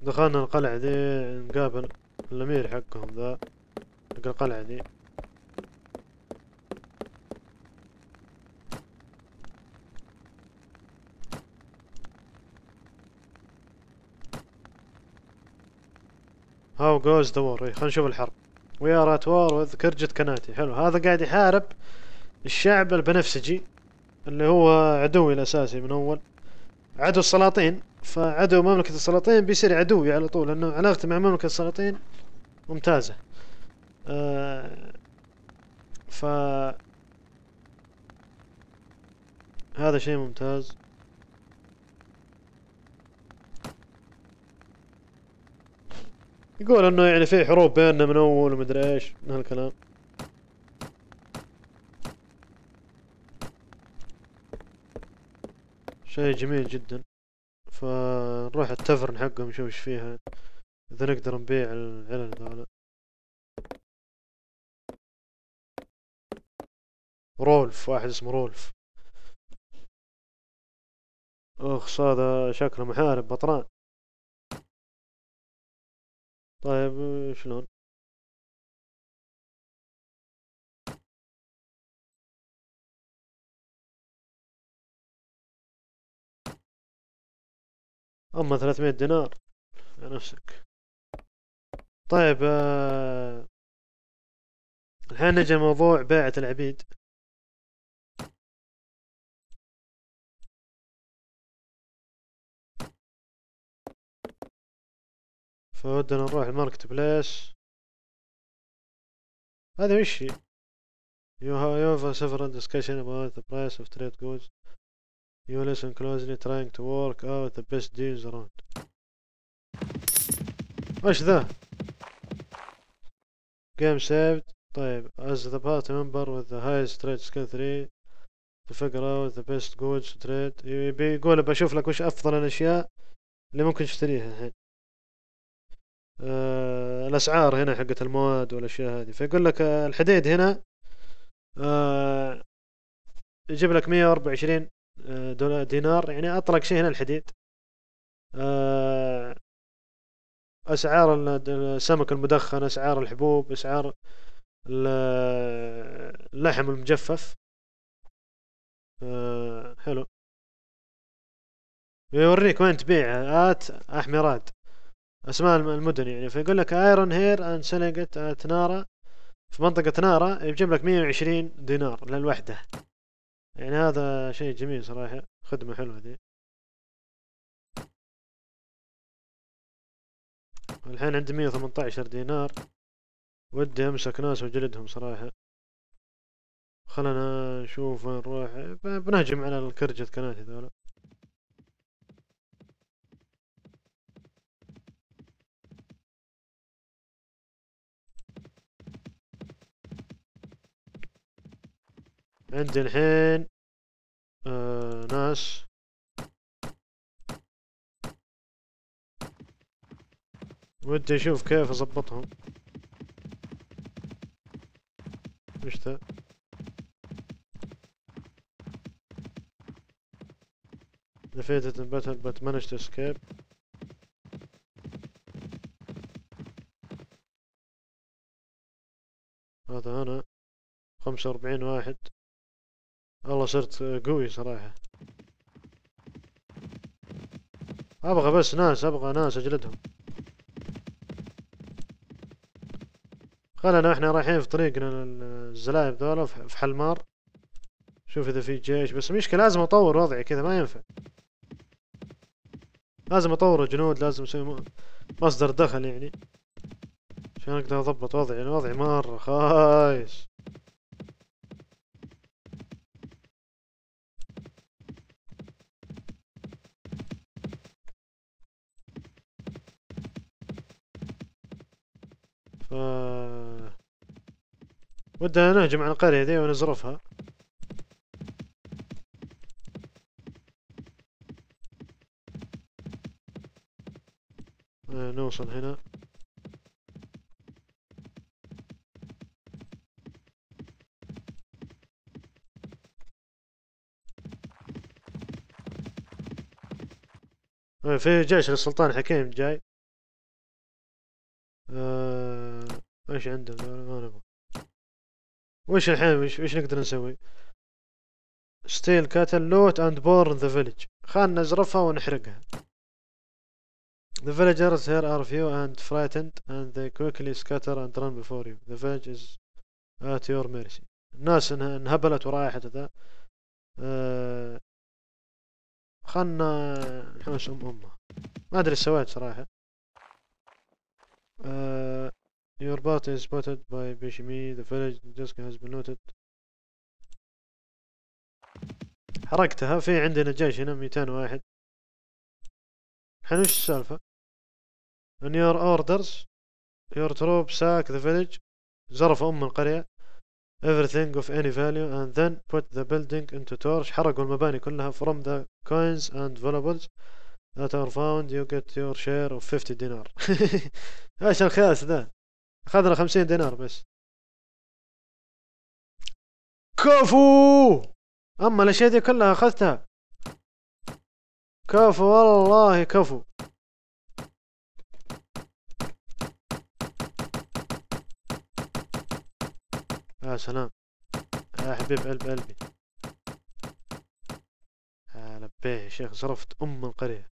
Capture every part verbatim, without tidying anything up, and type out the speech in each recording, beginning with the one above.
دخلنا القلعة دي نقابل الأمير حقهم ذا حق القلعة دي. هاو جوز ذا وور. خلينا نشوف الحرب. وي ار ات وور وذ كرجة كناتي. حلو، هذا قاعد يحارب الشعب البنفسجي اللي هو عدوي الأساسي من أول، عدو السلاطين. فعدو مملكة السلاطين بيصير عدوي على طول، لأنه علاقته مع مملكة السلاطين ممتازة. آه ف هذا شيء ممتاز. يقول انه يعني في حروب بيننا من اول ومدري ايش من هالكلام. شيء جميل جدا. فنروح التفرن حقهم نشوف ايش فيها، اذا نقدر نبيع العلن ذولا. رولف، واحد اسمه رولف. اخس هذا شكله محارب بطران. طيب شلون؟ اما ثلاثمية دينار يا نفسك. طيب آه الحين نجي موضوع بيعة العبيد. فودنا نروح الماركت بليس. هذا وش هي؟ You have, you have several discussion about the price of trade goods. You listen closely trying to work out the best deals around. وش ذا؟ Game saved. طيب as the party member with the highest trade skill three to figure out the best goods to trade. يبي يقول بشوف لك وش أفضل الأشياء اللي ممكن تشتريها الحين. آه الأسعار هنا حقت المواد والأشياء هذه. فيقول لك آه الحديد هنا آه يجيب لك مية وأربعة وعشرين دولار دينار، يعني أطلق شيء هنا الحديد. آه أسعار السمك المدخن، أسعار الحبوب، أسعار اللحم المجفف. آه حلو. يوريك وين تبيع. آت أحمرات أسماء المدن يعني. فيقول لك ايرون هير اند سيلينج ات نارا، في منطقة نارا يجيب لك مية وعشرين دينار للوحدة. يعني هذا شيء جميل صراحة، خدمة حلوة ذي. الحين عندي مية وثمانية عشر دينار، ودي امسك ناس وجلدهم صراحة. خلنا نشوف وين نروح. بنهجم على الكرجة كناتي ذولا. عندي الحين آه ناس. ودي اشوف كيف اضبطهم. وش ذا؟ defeated in battle but managed to escape. هذا انا خمسة وأربعين واحد. والله صرت قوي صراحة. ابغى بس ناس، ابغى ناس اجلدهم. خلنا احنا رايحين في طريقنا الزلايب ذولا في حلمار. شوف اذا في جيش، بس مشكلة لازم اطور وضعي كذا ما ينفع. لازم اطور جنود، لازم اسوي مصدر دخل يعني عشان اقدر اضبط وضعي. يعني وضعي مرة خايس. ف ودنا نهجم على القرية ذي ونزرفها. آه نوصل هنا. آه في جيش للسلطان حكيم جاي. ايش عندهم ذولا؟ ما نبغى. وش الحين وش, وش نقدر نسوي؟ ستيل كاتل لوت اند بورن ذا فيلج. خلنا نزرفها ونحرقها. The villagers here are few and frightened and they quickly scatter and run before you. The village is at your mercy. الناس انهبلت ورايحت ذا. أه خلنا نحوس ام امها. ما ادري ايش سويت صراحة. أه Your party is spotted by Bishimi. The village just has been looted. حرقتها. في عندنا جيش هنا مئتين واحد. الحين وش السالفة؟ In your orders your troops sack the village. زرفوا ام القرية. Everything of any value and then put the building into torch. حرقوا المباني كلها. From the coins and valuables that are found you get your share of fifty دينار. ايش الخياس ذا؟ اخذنا خمسين دينار بس. كفو. اما الاشياء دي كلها اخذتها. كفو والله كفو. يا سلام يا حبيب قلب قلبي. يا لبيه يا شيخ. صرفت ام القرية.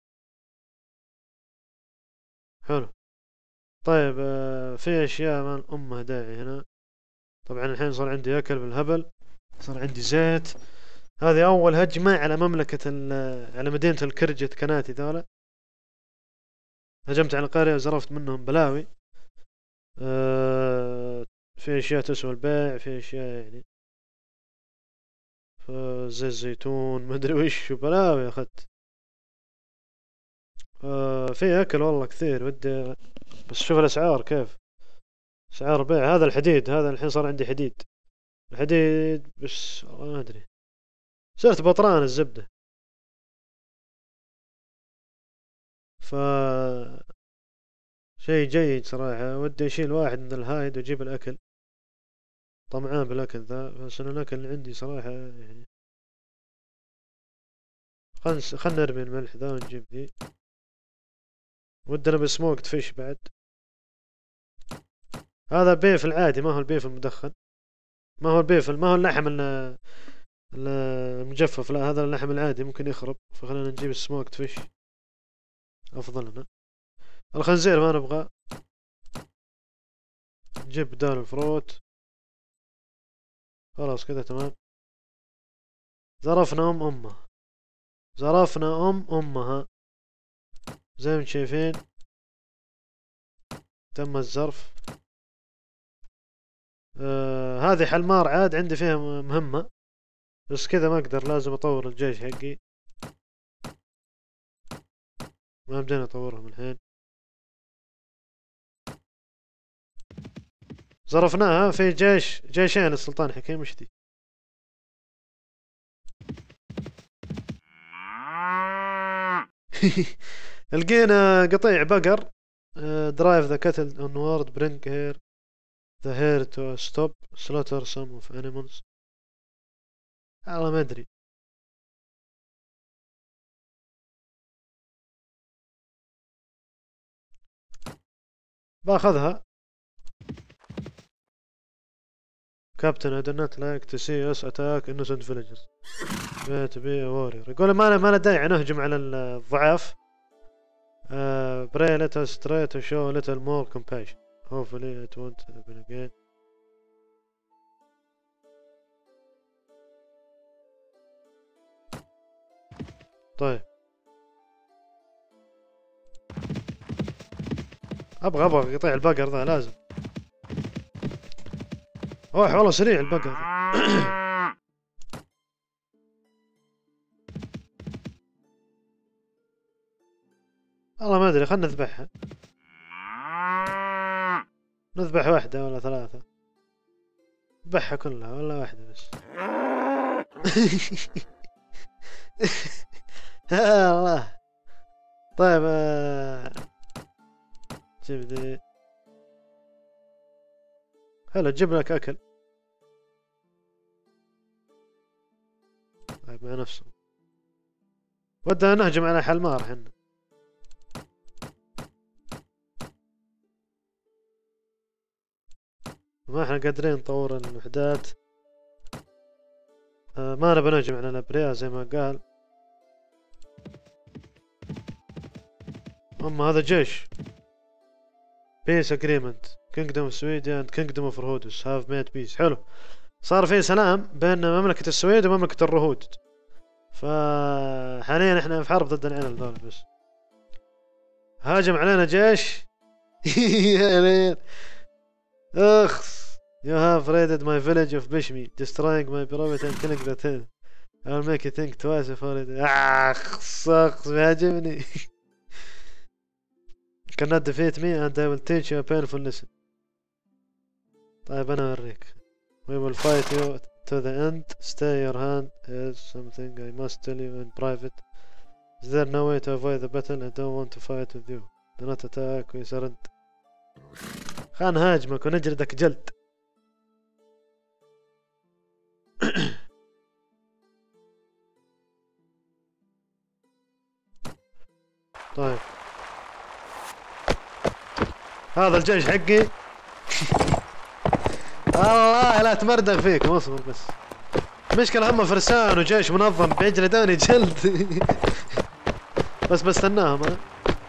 حلو. طيب آه في اشياء ما امها داعي هنا. طبعا الحين صار عندي اكل بالهبل. صار عندي زيت. هذه اول هجمة على مملكة على مدينة الكرجة كناتي ذولا. هجمت على القرية وزرفت منهم بلاوي. آه في اشياء تسوى البيع. في اشياء يعني زي الزيتون ما ادري وش بلاوي اخذت. آه في اكل والله كثير ودي. بس شوف الاسعار كيف. اسعار بيع. هذا الحديد. هذا الحين صار عندي حديد. الحديد بس والله ما ادري. صرت بطران الزبدة. ف شيء جيد صراحة. ودي اشيل واحد من الهايد واجيب الاكل. طمعان بالاكل ذا. بس انا الاكل اللي عندي صراحة يعني. خلنا خلنا نرمي الملح ذا ونجيب ذي. ودنا بسموكت فيش بعد. هذا بيف العادي ما هو البيف المدخن. ما هو البيف ما هو اللحم المجفف. لا هذا اللحم العادي ممكن يخرب. فخلينا نجيب السموكت فيش افضل لنا. الخنزير ما نبغى. نجيب بدال الفروت. خلاص كذا تمام. زرفنا ام امها. زرفنا ام امها زي ما شايفين. تم الزرف. آه هذه حلمار عاد عندي فيها مهمة. بس كذا ما اقدر. لازم اطور الجيش حقي. ما بدينا اطورهم الحين. زرفناها. في جيش جيشين للسلطان حكيم. وش دي؟ لقينا قطيع بقر. درايف ذا كاتل onward bring here the hare to stop slaughter some of animals. والله ما ادري. باخذها. Captain I do not like to see us attack innocent villagers. to be a warrior. يقول ما له ما له داعي نهجم على الضعاف. Uh, pray let us try to show a little more compassion. Hopefully it won't happen again. طيب ابغى ابغى قطيع البقر ذا لازم. روح والله سريع البقر. والله ما ادري. خلنا نذبحها. نذبح واحدة ولا ثلاثة. نذبحها كلها ولا واحدة بس. يا الله. طيب جيب ذي. هلا جيب لك اكل. طيب مع نفسه. ودنا نهجم على حلمار حنا. ما احنا قادرين نطور الوحدات. آه ما نبي نهجم على الابرياء زي ما قال. اما هذا جيش. Peace agreement. Kingdom of Sweden and Kingdom of Rhodes have made peace. حلو. صار في سلام بين مملكة السويد ومملكة الرهود. فحاليا احنا في حرب ضد العيال ذول بس. هاجم علينا جيش. يا ليل. اخ. You have raided my village of Bishmi, destroying my property and killing the ten. I'll make you think twice before it. اخ سخ بيعجبني. cannot defeat me and I will teach you a painful lesson. طيب أنا أوريك. We will fight you to the end. Stay your hand. Here's something I must tell you in private. Is there no way to avoid the battle? I don't want to fight with you. Do not attack. We surrender. خان هاجمك ونجلدك جلد. طيب. هذا الجيش حقي. الله لا تمردغ فيكم اصبر بس. مشكلة هم فرسان وجيش منظم بيجلدوني جلد. بس بستناهم انا.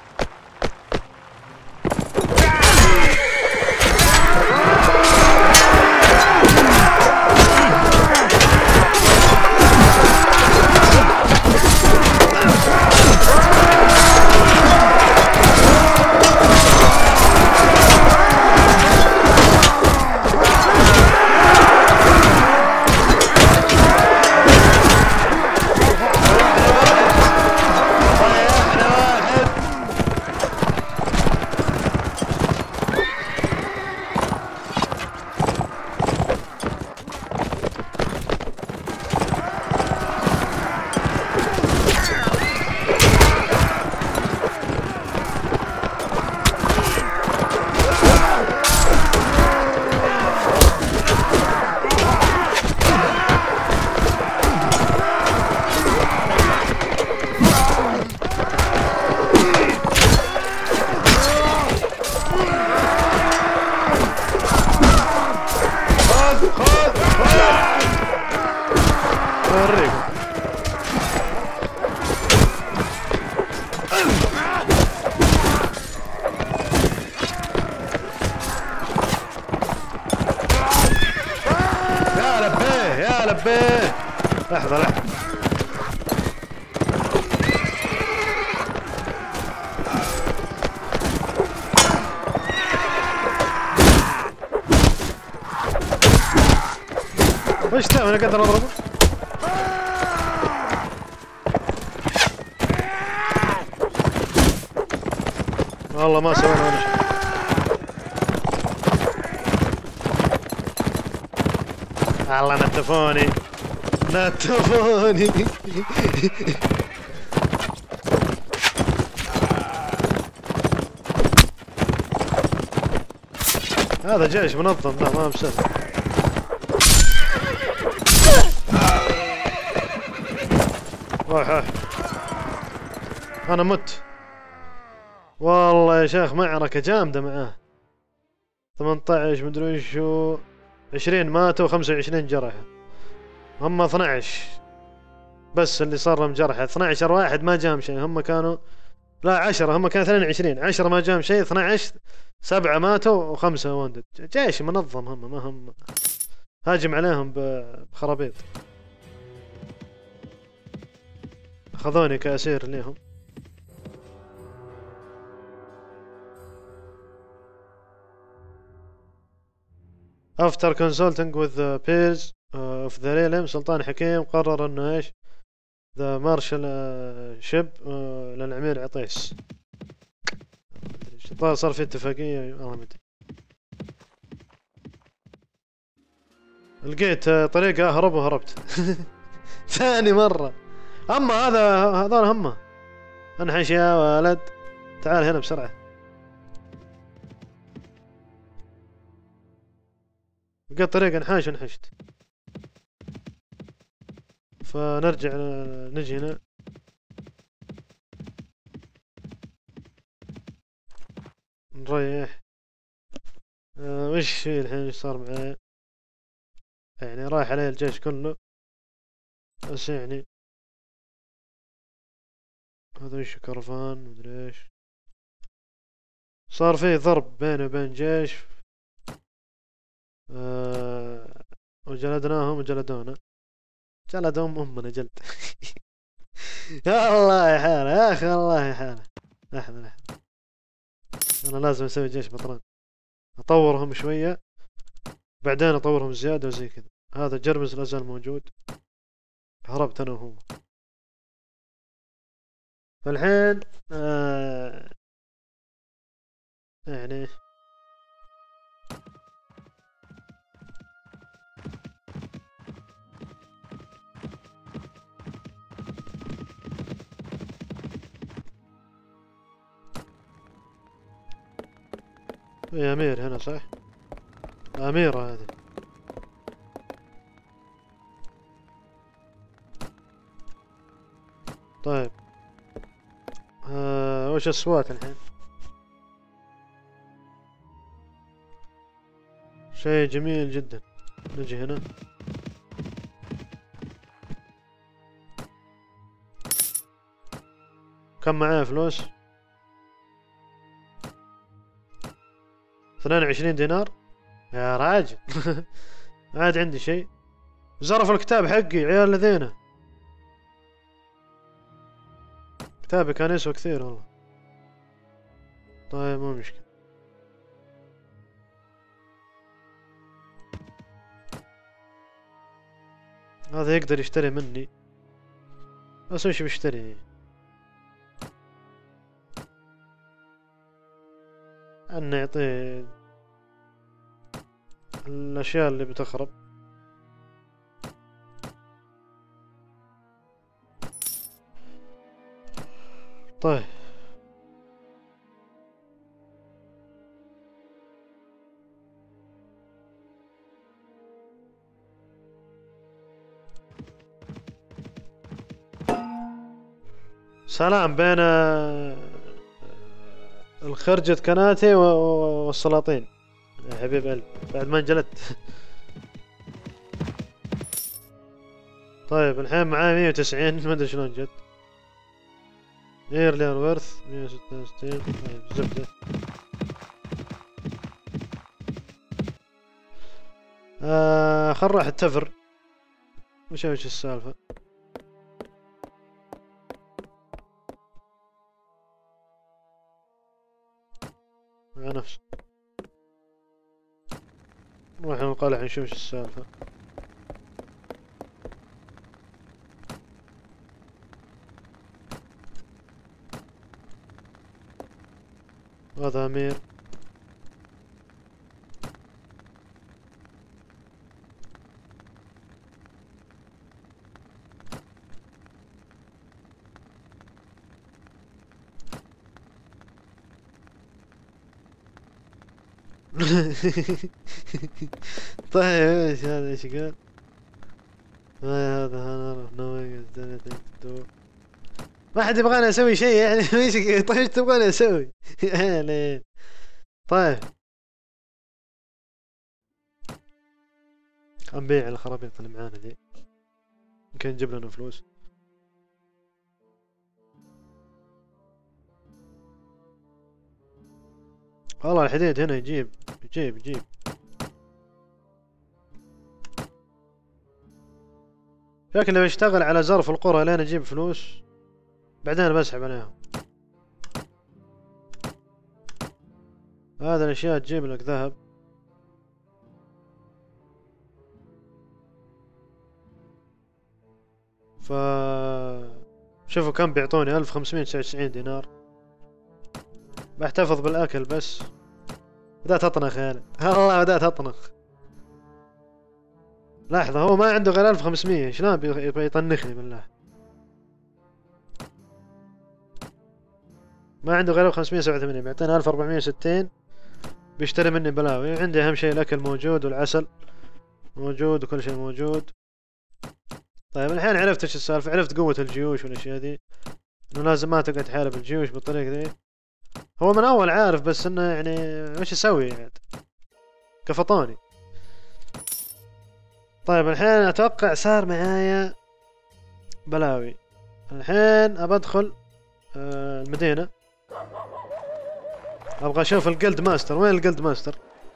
لبيه لحظة لحظة. وش تسوي؟ انا قادر اضربه؟ والله ما سوينا ولا شيء. الله نتفوني نتفوني. هذا جيش منظم. لا ما مسوي. روح روح. انا مت والله يا شيخ. معركة جامدة معاه. ثمانية عشر مدري وشو. عشرين ماتوا وخمسة وعشرين جرحوا. هم اثني عشر بس اللي صار لهم جرحى. اثني عشر واحد ما جاهم شيء. هم كانوا لا عشرة. هم كانوا اثنين وعشرين. عشرة ما جاهم شيء. اثني عشر سبعة ماتوا وخمسة وندد. جيش منظم. هم ما هم هاجم عليهم بخرابيط. اخذوني كأسير ليهم. After consulting with the peers uh, of the realm سلطان حكيم قرر انه ايش the marshal uh, ship uh, للعمير عطيس. صار في اتفاقية والله ما ادري. لقيت طريقة اهرب وهربت. ثاني مرة. اما هذا هذول هم انحش يا ولد. تعال هنا بسرعة. لقيت طريقة انحاش ونحشت. فنرجع نجي هنا. نريح. وش في الحين ايش صار معي؟ يعني رايح علي الجيش كله، بس يعني هذا وش كرفان مدري ايش، صار في ضرب بيني وبين جيش. آه وجلدناهم وجلدونا، جلدهم امنا جلد. يا الله يا حاله يا اخي، الله يا حاله. لحظة لحظة، انا لازم اسوي جيش بطران، اطورهم شوية بعدين اطورهم زيادة وزي كذا. هذا جرمز لازال موجود، هربت انا وهو. فالحين آه يعني في امير هنا صح؟ اميرة هذه. طيب آه وش السوات الحين؟ شيء جميل جدا. نجي هنا، كم معايا فلوس؟ اثنين وعشرين دينار يا راجل. ما عاد عندي شيء، زرف الكتاب حقي عيال الذين، كتابي كان يسوى كثير والله. طيب مو مشكلة. هذا يقدر يشتري مني، بس وش بيشتري؟ أنه يعطيه الأشياء اللي بتخرب. طيب سلام بين الخرجة كناتي والسلاطين يا حبيب قلبي بعد ما انجلدت. طيب الحين معاه مية وتسعين، ما ادري شلون جت. ايرليان ورث مية وستة وستين. طيب زبدة. آه خل نروح التفر وش وش السالفة مع نفسه. نروح القلعة نشوف وش السالفة. هذا أمير. طيب ايش هذا ايش قال؟ ما هذا هذا نوينج ما حد يبغاني اسوي شيء يعني. ايش طيب ايش تبغاني اسوي؟ يعني طيب نبيع الخرابيط اللي معانا دي، يمكن نجيب لنا فلوس. والله الحديد هنا يجيب يجيب يجيب. شكله بيشتغل على زرف القرى لين اجيب فلوس بعدين بسحب عليهم. هذا الاشياء تجيب لك ذهب. ف شوفوا كم بيعطوني، ألف وخمسمية وتسعة وتسعين دينار. بحتفظ بالاكل بس. بدأت اطنخ يعني والله بدأت اطنخ. لحظة هو ما عنده غير ألف وخمسمية، شلون بيبغى يطنخني بالله؟ ما عنده غير ألف وخمسمية وسبعة وثمانين، بيعطيني ألف وأربعمية وستين بيشتري مني بلاوي. عندي اهم شيء الاكل موجود والعسل موجود وكل شيء موجود. طيب الحين عرفت ايش السالفة، عرفت قوة الجيوش والاشياء ذي، انه لازم ما تقعد تحارب الجيوش بالطريقة ذي. هو من اول عارف بس انه يعني وش اسوي يعني، قفطوني. طيب الحين اتوقع صار معايا بلاوي. الحين ابى ادخل آه المدينة. ابغى اشوف الجلد ماستر. وين الجلد ماستر؟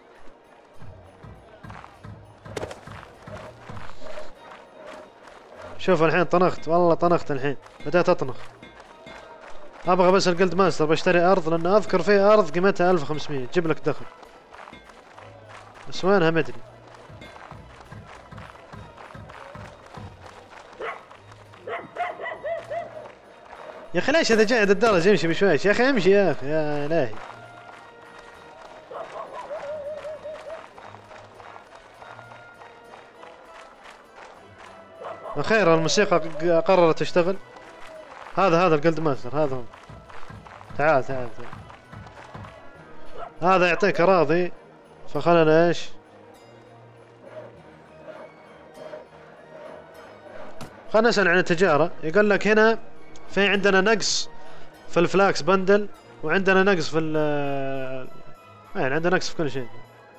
شوف الحين طنخت، والله طنخت الحين، بدأت اطنخ. ابغى بس الجلد ماستر، بشتري ارض لان اذكر في ارض قيمتها ألف وخمسمية تجيب لك دخل، بس وينها مدري. يا اخي ليش اذا قاعد الدرج يمشي بشويش؟ يا اخي امشي يا اخي، يا الهي. اخيرا الموسيقى قررت تشتغل. هذا هذا الجلد ماستر، هذا هو. تعال تعال تعال. هذا يعطيك اراضي، فخلنا ايش؟ خلنا نسأل عن التجارة. يقول لك هنا في عندنا نقص في الفلاكس بندل، وعندنا نقص في ال يعني عندنا نقص في كل شيء.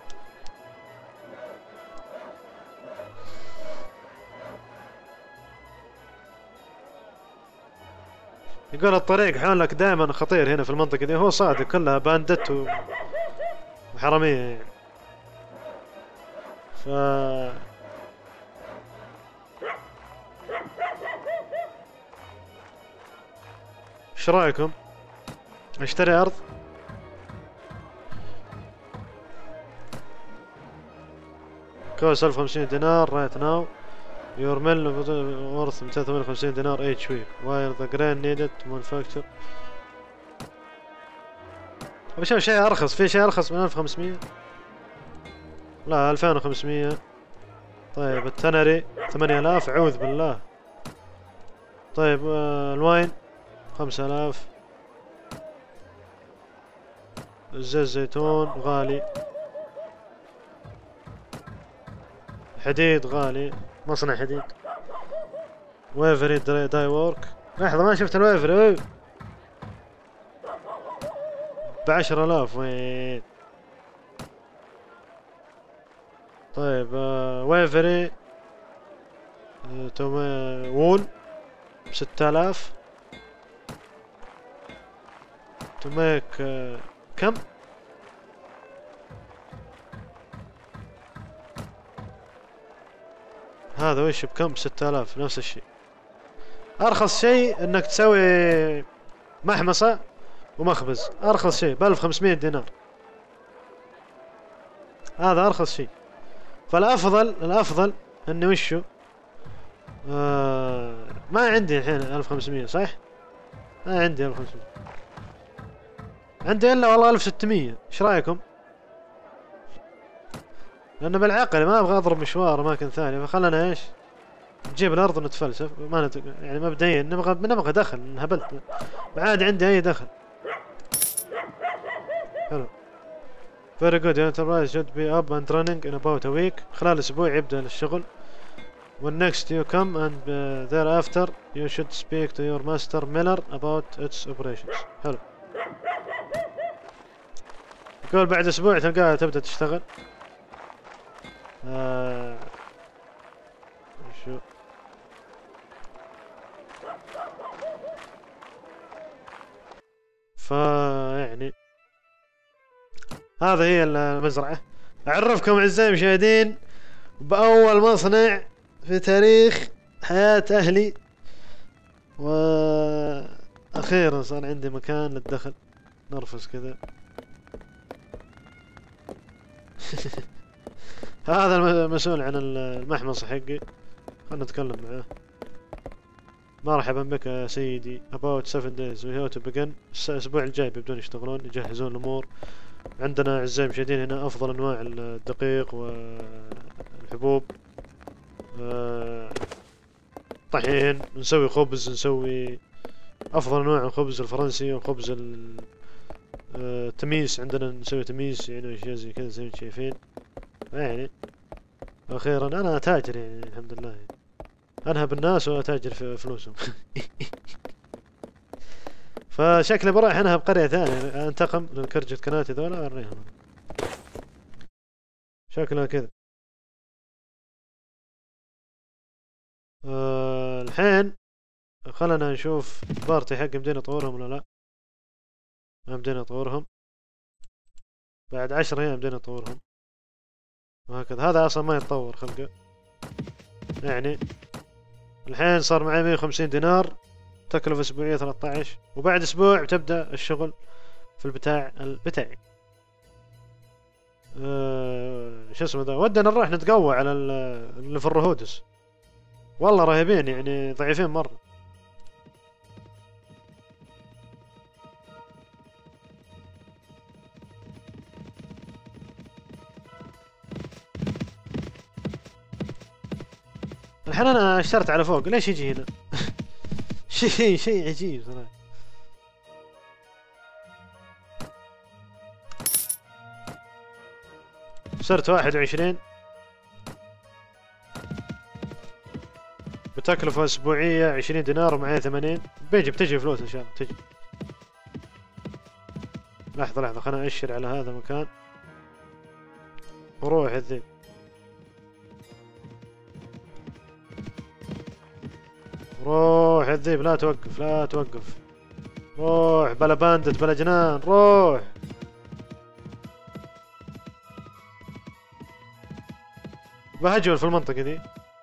يقول الطريق حولك دائما خطير هنا في المنطقة دي. هو صادق، كلها باندت و... وحرامية يعني. ف ايش رايكم؟ اشتري ارض؟ كوست ألف وخمسين دينار رايت ناو. يور ميل ورث مئتين وثمانية وخمسين دينار ايتش ويك. واير ذا جرين نيدد مانفاكتشر. بشوف شيء ارخص. في شيء ارخص من ألف وخمسمية؟ لا ألفين وخمسمية. طيب التنري ثمانية آلاف، اعوذ بالله. طيب آه الواين خمسة آلاف. الزيت الزيتون غالي. حديد غالي، مصنع حديد. ويفري داي وورك. لحظة ما شفت الويفري. بعشرة آلاف. وين؟ طيب آه ويفري آه توما وول بستة آلاف. تو ميك آه كم؟ هذا وش بكم؟ ستة آلاف. نفس الشيء. أرخص شيء إنك تسوي محمصة ومخبز. أرخص شيء بألف وخمسمية دينار. هذا أرخص شيء. فالأفضل الأفضل إني وشو آه ما عندي الحين ألف وخمسمية صح؟ ما عندي ألف وخمسمية. عندي إلا والله ألف وستمية. إيش رأيكم؟ لأنه بالعقل ما أبغى أضرب مشوار أماكن ثانية، فخلنا إيش؟ نجيب الأرض ونتفلسف. ما نت... يعني مبدئيا نبغى نبغى دخل. انهبلت، ما عاد عندي أي دخل. حلو. Very good. Your enterprise should be up and running in about a week. خلال أسبوع يبدأ الشغل. When next you come and uh, thereafter you should speak to your master Miller about its operations. حلو. يقول بعد أسبوع تلقاها تبدأ تشتغل. آه... شو فيعني هذا هي المزرعة. أعرفكم أعزائي المشاهدين بأول مصنع في تاريخ حياة أهلي، وأخيرا صار عندي مكان للدخل. نرفز كذا. هذا المسؤول عن المحمصة حقي، خلنا نتكلم معاه. مرحبا بك يا سيدي. about seven days we have to begin. الأسبوع الجاي بيبدون يشتغلون يجهزون الأمور. عندنا أعزائي المشاهدين هنا أفضل أنواع الدقيق والحبوب، طحين، نسوي خبز، نسوي أفضل أنواع الخبز الفرنسي وخبز التميس. عندنا نسوي تميس يعني أشياء زي كذا زي ما شايفين. يعني أخيرا أنا تاجر يعني الحمد لله يعني. أنهب الناس وأتاجر في فلوسهم. فشكلي بروح أنهب قرية ثانية أنتقم للكرجة كناتي ذولا وأوريهم. شكلها كذا. آه الحين خلنا نشوف بارتي حق يمدينا نطورهم ولا لا. ما يمدينا نطورهم، بعد عشر ايام يمدينا نطورهم وهكذا. هذا اصلا ما يتطور خلقه يعني. الحين صار معي مية وخمسين دينار، تكلفة اسبوعية ثلاثة عشر، وبعد اسبوع بتبدأ الشغل في البتاع بتاعي. أه شو اسمه ذا، ودنا نروح نتقوى على اللي في الرهودس، والله رهيبين يعني، ضعيفين مرة. الحين انا اشترت على فوق، ليش يجي هنا؟ شيء شيء عجيب صراحة. صرت واحد وعشرين بتكلفة اسبوعية عشرين دينار ومعي ثمانين. بيجي بتجي فلوس ان شاء الله تجي. لحظة لحظة خلنا أشر على هذا المكان وروح الذيب. روح الذيب، لا توقف لا توقف، روح بلا باندت بلا جنان، روح. بهجول في المنطقة دي.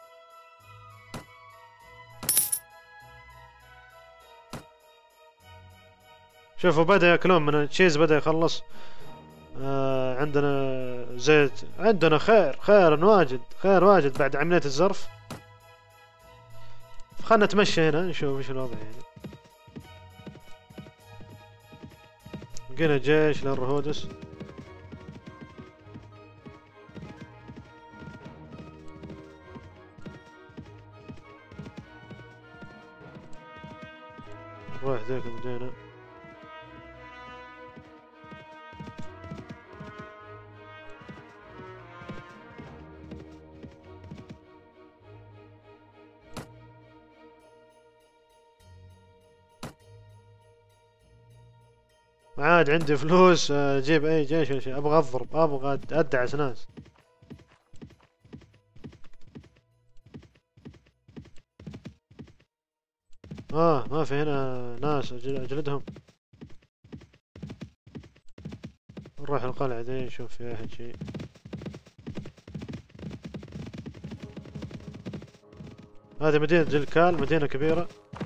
شوفوا بدأ ياكلون من التشيز، بدأ يخلص. آه عندنا زيت، عندنا خير خير واجد، خير واجد بعد عملية الزرف. خلنا نتمشى هنا نشوف ايش الوضع يعني. لقينا جيش للرهودس. نروح ذيك المدينة. عاد عندي فلوس اجيب اي جيش ولا شيء، ابغى اضرب، ابغى ادعس ناس. اه ما في هنا ناس اجلدهم. نروح القلعة دي نشوف فيها احد شيء. هذه مدينة جلكال، مدينة كبيرة.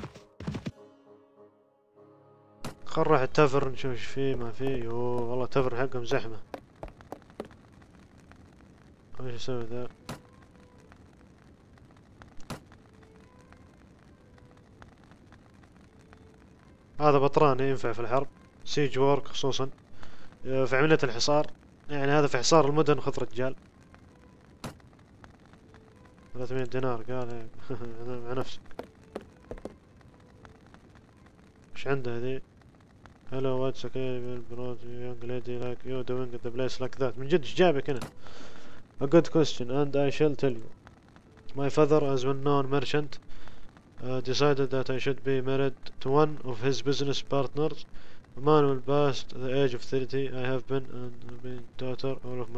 خل نروح التفر نشوف ايش فيه ما فيه. يوه والله التفر حقهم زحمة. ايش اسوي ذا؟ هذا بطران ينفع في الحرب، سيج وورك خصوصا في عملية الحصار يعني. هذا في حصار المدن خذ رجال. ثلاثمية دينار قال مع نفسك. ايش عنده هذي؟ Hello, what's okay? Well, brought young lady like you doing at the place like that. من جد ايش جابك هنا؟ A good question, and I shall tell you. My father, as well-known merchant, uh, decided that I should be married to one of his business partners. A man will past the age of thirty. I have been and been daughter all of my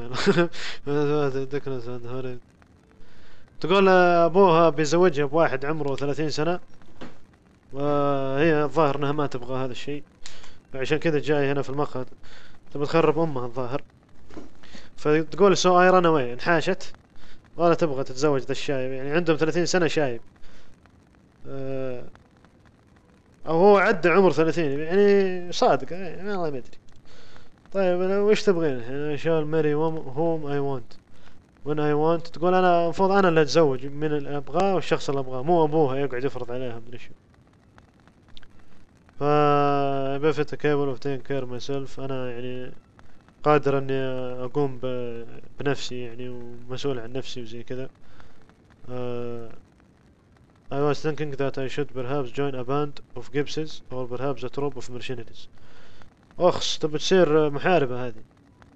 life. تقول أبوها بيزوجها بواحد عمره ثلاثين سنة، وهي الظاهر أنها ما تبغى هذا الشيء، فعشان كذا جاي هنا في المقهى تبي تخرب أمها الظاهر. فتقول سو اي رن اواي، انحاشت ولا تبغى تتزوج ذا الشايب يعني. عندهم ثلاثين سنة شايب، أه او هو عدى عمر ثلاثين يعني صادق يعني، والله ما ادري. طيب انا وش تبغين؟ انا شال ماري هوم اي وانت وين اي وانت. تقول انا المفروض انا اللي اتزوج من اللي ابغاه والشخص اللي ابغاه، مو ابوها يقعد يفرض عليها من شو. ف بفت كيبل اوف تين كير ماي سيلف، انا يعني قادر اني اقوم بنفسي يعني، ومسؤول عن نفسي وزي كذا. uh, I was thinking that I should perhaps join a band of gypsies or perhaps a troop of mercenaries. اخس تبي تصير محاربة هذه.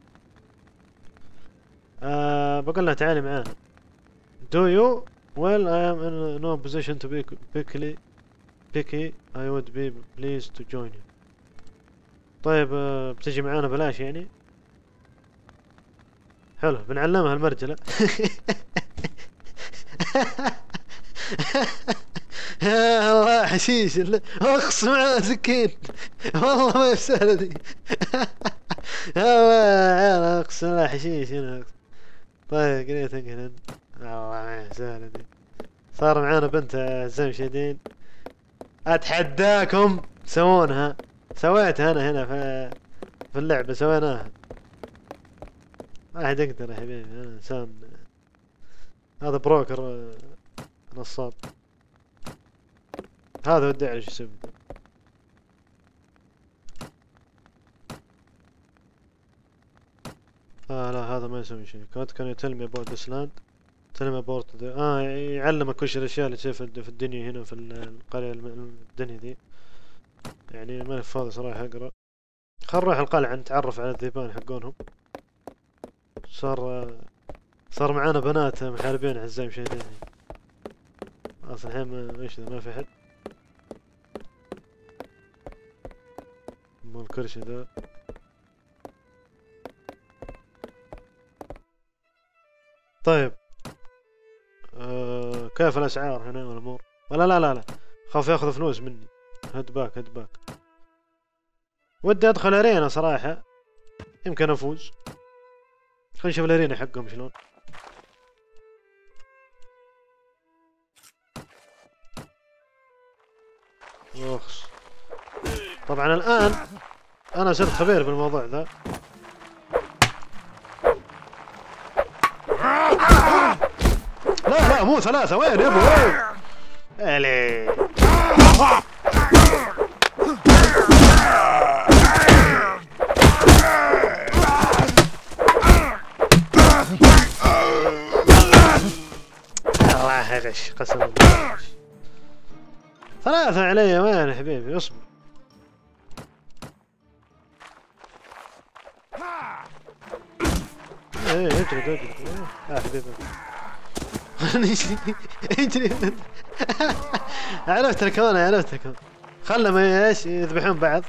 uh, بقول لها تعالي معانا. Do you? Well, I am in no position to be picky. picky. I would be pleased to join you. طيب uh, بتجي معانا بلاش يعني؟ حلو بنعلمها المرجلة. يا الله حشيش اخص معاه سكين والله ما بسهلة دي. الله اقسم بالله حشيش هنا. طيب قريت انقلن والله ما سهلة دي. صار معانا بنت اعزائي المشاهدين اتحداكم تسوونها. سويتها انا هنا في في اللعبة سويناها. ما حد يقدر يا حبيبي انا انسان. هذا بروكر نصاب. هذا ودي ايش يسوي. آه لا هذا ما يسوي شيء. كنت كان يتلمي ابوت ذس لاند. تلمي بورت اه يعلمك وش الاشياء اللي تصير في الدنيا هنا في القرية الدنيا ذي. يعني ما فاضي صراحة اقرا. خل نروح القلعة نتعرف على الذيبان حقونهم. صار صار معانا بنات محاربين اعزائي المشاهدين. اصلا الحين ما ايش ذا ما في حد. مو الكرشي ذا. طيب آه كيف الاسعار هنا والامور؟ ولا لا لا لا خاف ياخذ فلوس مني. هد باك هد باك. ودي ادخل ارينا صراحة يمكن افوز. خلينا نشوف الارينا حقهم شلون. اوخس. طبعا الان انا صرت خبير بالموضوع ذا. لا لا مو ثلاثة وين يا ابو وين؟ الي الله غش قسم بالله. ثلاثة علي وين يا حبيبي اصبر. ايه اجرد اجرد يا حبيبي. اجري. عرفت الكون عرفت الكون. خلهم ايش يذبحون بعض.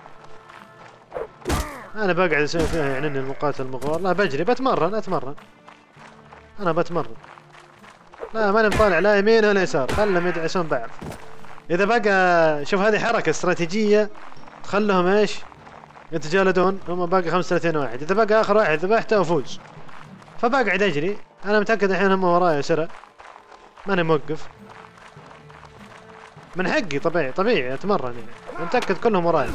انا بقعد اسوي فيها يعني اني المقاتل المغوار. لا بجري بتمرن اتمرن. انا بتمرن. لا ماني مطالع لا يمين ولا يسار. خلهم يدعسون بعض. اذا بقى شوف هذه حركة استراتيجية تخلهم ايش يتجالدون. هم باقي خمسة وثلاثين واحد. اذا بقى اخر واحد ذبحته افوز. فبقعد اجري. انا متأكد الحين هم ورايا سرع. ماني موقف. من حقي طبيعي طبيعي اتمرن يعني. متأكد كلهم ورايا.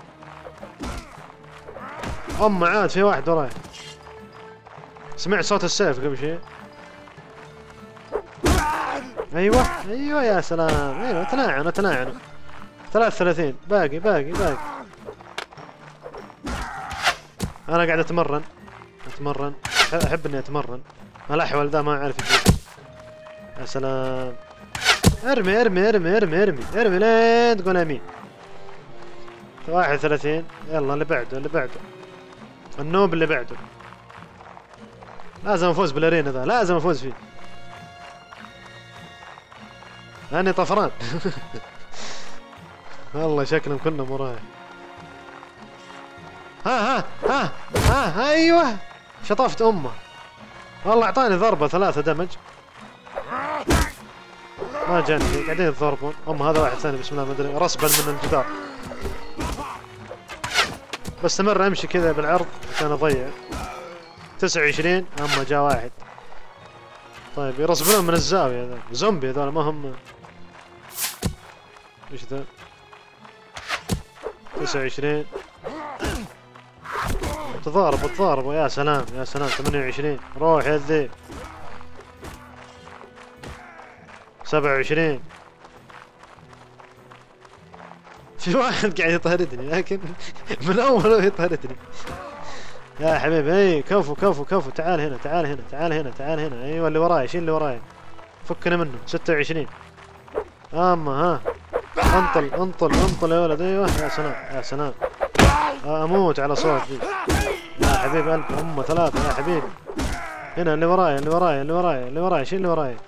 ام عاد في واحد ورايا. سمعت صوت السيف قبل شيء. ايوه ايوه يا سلام. ايوه تلاعنوا تلاعنوا. ثلاثة وثلاثين باقي باقي باقي. انا قاعد اتمرن اتمرن. احب اني اتمرن. الاحول ذا ما اعرف يجيب. يا سلام. ارمي ارمي ارمي ارمي ارمي ارمي لين تقول امين. واحد وثلاثين. يلا اللي بعده اللي بعده. النوب اللي بعده. لازم افوز بالارينا ذا لازم افوز فيه. لاني طفران. والله شكلهم كلهم وراي. ها ها ها ها ايوه شطفت امه. والله اعطاني ضربة ثلاثة دمج. ما جاني شيء قاعدين يتضربون. ام هذا واحد ثاني بسم الله ما ادري رسبا من الجدار. بستمر امشي كذا بالعرض عشان اضيع. تسعة وعشرين. اما جاء واحد. طيب يرسبون من الزاوية ذا. زومبي هذول ما هم. ايش ذا؟ تسعة وعشرين. تضاربوا تضاربوا يا سلام يا سلام. ثمانية وعشرين. روح يا الذيب. سبعة وعشرين. في واحد قاعد يطاردني لكن من اول هو يطاردني. يا حبيبي اي كفو كفو كفو. تعال هنا تعال هنا تعال هنا تعال هنا. ايوه اللي وراي شيل اللي وراي. فكنا منه. ستة وعشرين. اما ها انطل انطل انطل يا ولد. ايوه يا سلام يا سلام. اموت على صوت ذي. يا حبيب قلبي هم ثلاثة يا حبيبي. هنا اللي وراي اللي وراي اللي وراي اللي وراي شيل اللي وراي.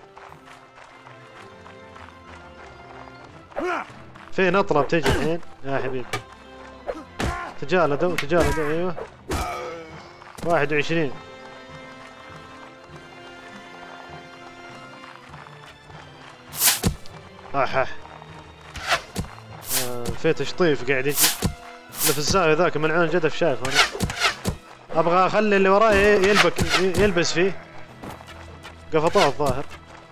في نطرة بتجي الحين يا حبيبي. تجالدوا تجالدوا ايوه. واحد وعشرين. اح اح آه في تشطيف قاعد يجي اللي في الزاوية ذاك ملعون جدف شايف انا. ابغى اخلي اللي وراي يلبك يلبس فيه. قفطوه الظاهر.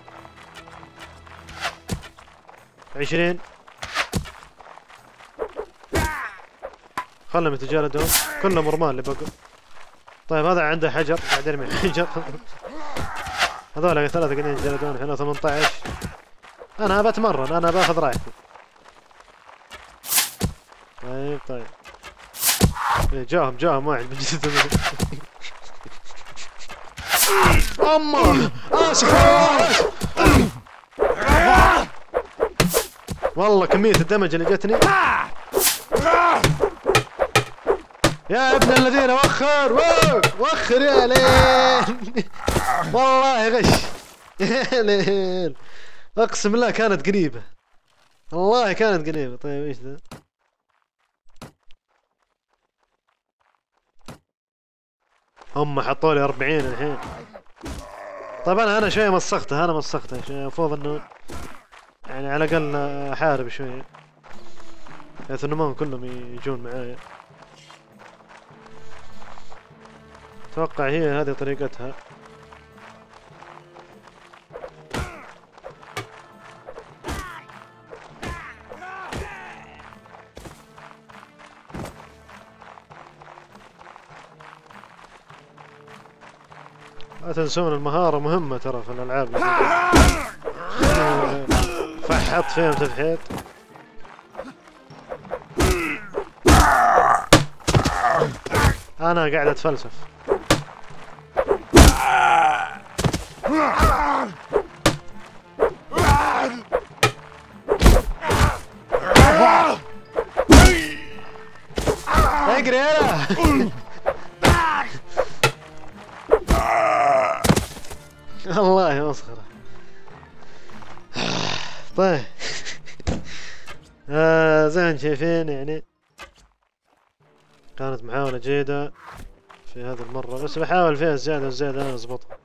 عشرين خلهم يتجلدون كلهم رمال اللي بقوا. طيب هذا عنده حجر قاعد يرمي حجر. هذول ثلاثة قاعدين يتجلدون احنا ثمانية عشر. انا بتمرن انا باخذ راحتي. طيب طيب جاهم جاهم واحد بجد. اما اسف والله كمية الدمج اللي جتني. يا ابن الذين وخر وخر يا ليل. والله غش يا ليل اقسم بالله كانت قريبة والله كانت قريبة. طيب ايش ذا؟ هم حطوا لي أربعين الحين. طبعا انا شوية مسختها انا مسختها شوية المفروض انه يعني على الاقل احارب شوية بحيث انه ما كلهم يجون معايا. اتوقع هي هذه طريقتها. لا تنسون المهارة مهمة ترى في الألعاب. فحط فيهم تفحيط. أنا قاعد أتفلسف. اقري يلا. والله مسخرة. طيب آه زي ما شايفين يعني كانت محاولة جيدة في هذه المرة بس بحاول فيها زيادة وزيادة انا اضبطها.